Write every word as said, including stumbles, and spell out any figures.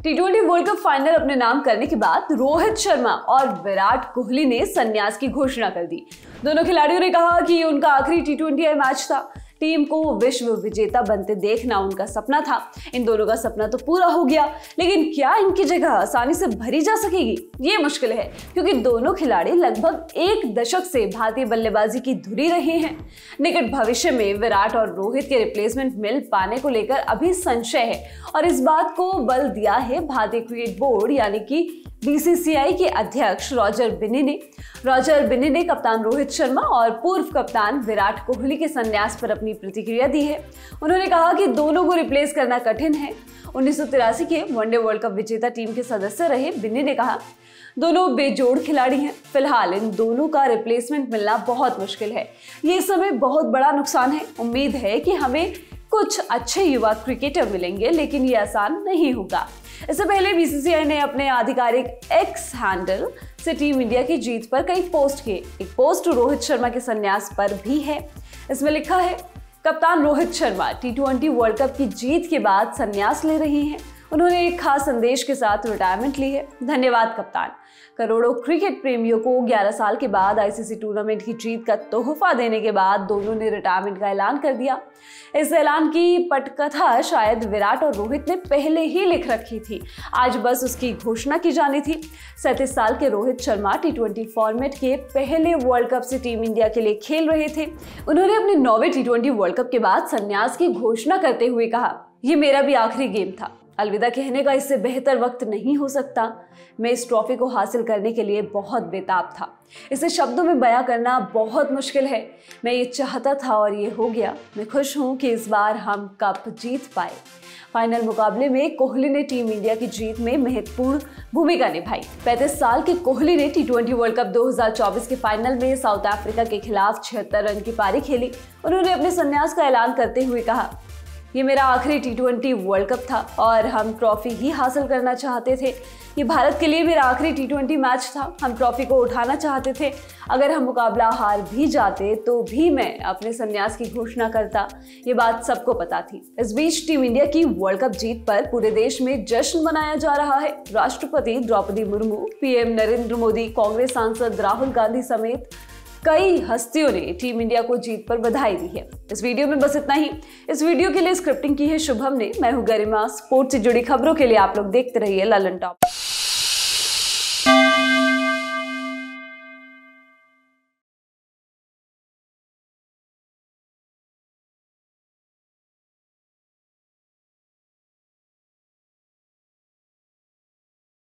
T twenty World Cup final अपने नाम करने के बाद रोहित शर्मा और विराट कोहली ने संन्यास की घोषणा कर दी। दोनों खिलाड़ियों ने कहा कि ये उनका आखिरी टी ट्वेंटी मैच था। टीम को विश्व विजेता बनते देखना उनका सपना था। इन दोनों का सपना तो पूरा हो गया, लेकिन क्या इनकी जगह आसानी से भरी जा सकेगी? ये मुश्किल है, क्योंकि दोनों खिलाड़ी लगभग एक दशक से भारतीय बल्लेबाजी की धुरी रहे हैं। निकट भविष्य में विराट और रोहित के रिप्लेसमेंट मिल पाने को लेकर अभी संशय है, और इस बात को बल दिया है भारतीय क्रिकेट बोर्ड यानी कि बी सी सी आई के अध्यक्ष रॉजर बिन्नी ने। रॉजर बिन्नी ने कप्तान रोहित शर्मा और पूर्व कप्तान विराट कोहली के संन्यास पर अपनी प्रतिक्रिया दी है। उन्होंने कहा कि दोनों को रिप्लेस करना कठिन है। उन्नीस सौ तिरासी के वनडे वर्ल्ड कप विजेता टीम के सदस्य रहे बिन्नी ने कहा, दोनों बेजोड़ खिलाड़ी हैं। फिलहाल इन दोनों का रिप्लेसमेंट मिलना बहुत मुश्किल है। ये समय बहुत बड़ा नुकसान है। उम्मीद है कि हमें कुछ अच्छे युवा क्रिकेटर मिलेंगे, लेकिन ये आसान नहीं होगा। इससे पहले बी सी सी आई ने अपने आधिकारिक एक्स हैंडल से टीम इंडिया की जीत पर कई पोस्ट किए। एक पोस्ट रोहित शर्मा के संन्यास पर भी है। इसमें लिखा है, कप्तान Rohit Sharma T twenty World Cup की जीत के बाद संन्यास ले रहे हैं। उन्होंने एक खास संदेश के साथ रिटायरमेंट ली है। धन्यवाद कप्तान। करोड़ों क्रिकेट प्रेमियों को ग्यारह साल के बाद आई सी सी टूर्नामेंट की जीत का तोहफा देने के बाद दोनों ने रिटायरमेंट का ऐलान कर दिया। इस ऐलान की पटकथा शायद विराट और रोहित ने पहले ही लिख रखी थी। आज बस उसकी घोषणा की जानी थी। सैंतीस साल के Rohit Sharma T twenty format के पहले वर्ल्ड कप से टीम इंडिया के लिए खेल रहे थे। उन्होंने अपने नौवें टी ट्वेंटी वर्ल्ड कप के बाद संन्यास की घोषणा करते हुए कहा, ये मेरा भी आखिरी गेम था। अलविदा कहने का इससे बेहतर वक्त नहीं हो सकता। मैं इस ट्रॉफी को हासिल करने के लिए बहुत बेताब था। इसे शब्दों में बयां करना बहुत मुश्किल है। मैं ये चाहता था और ये हो गया। मैं खुश हूं कि इस बार हम कप जीत पाए। फाइनल मुकाबले में कोहली ने टीम इंडिया की जीत में महत्वपूर्ण भूमिका निभाई। पैंतीस साल के कोहली ने टी ट्वेंटी वर्ल्ड कप दो हज़ार चौबीस के फाइनल में साउथ अफ्रीका के खिलाफ छिहत्तर रन की पारी खेली। उन्होंने अपने संन्यास का ऐलान करते हुए कहा, ये मेरा आखिरी टी ट्वेंटी वर्ल्ड कप था और हम ट्रॉफी ही हासिल करना चाहते थे। ये भारत के लिए मेरा आखिरी टी ट्वेंटी मैच था। हम ट्रॉफी को उठाना चाहते थे। अगर हम मुकाबला हार भी जाते तो भी मैं अपने संन्यास की घोषणा करता। ये बात सबको पता थी। इस बीच टीम इंडिया की वर्ल्ड कप जीत पर पूरे देश में जश्न मनाया जा रहा है। राष्ट्रपति Droupadi Murmu, P M Narendra Modi, Congress सांसद राहुल गांधी समेत कई हस्तियों ने टीम इंडिया को जीत पर बधाई दी है। इस वीडियो में बस इतना ही। इस वीडियो के लिए स्क्रिप्टिंग की है शुभम ने। मैं हूं गरिमा। स्पोर्ट्स से जुड़ी खबरों के लिए आप लोग देखते रहिए ललन टॉप।